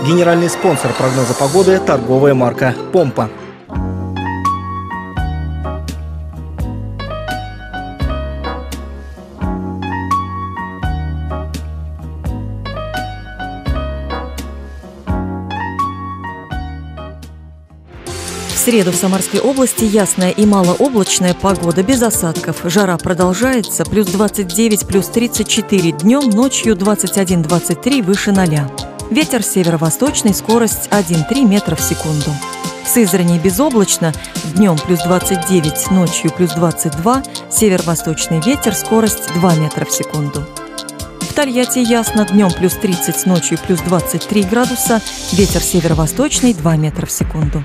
Генеральный спонсор прогноза погоды – торговая марка «Помпа». В среду в Самарской области ясная и малооблачная погода без осадков. Жара продолжается. Плюс 29, плюс 34 днем, ночью 21-23 выше 0. Ветер северо-восточный, скорость 1,3 метра в секунду. В Сызрани безоблачно. Днем плюс 29, ночью плюс 22. Северо-восточный ветер, скорость 2 метра в секунду. В Тольятти ясно. Днем плюс 30, ночью плюс 23 градуса. Ветер северо-восточный 2 метра в секунду.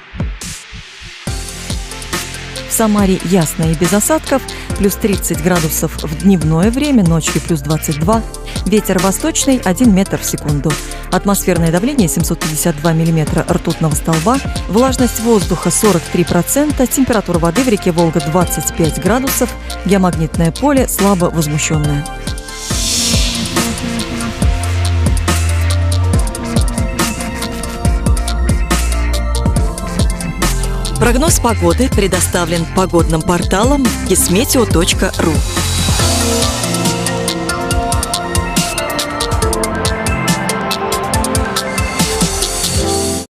В Самаре ясно и без осадков, плюс 30 градусов в дневное время, ночью плюс 22, ветер восточный 1 метр в секунду. Атмосферное давление 752 миллиметра ртутного столба, влажность воздуха 43%, температура воды в реке Волга 25 градусов, геомагнитное поле слабо возмущенное. Прогноз погоды предоставлен погодным порталом kismeteo.ru.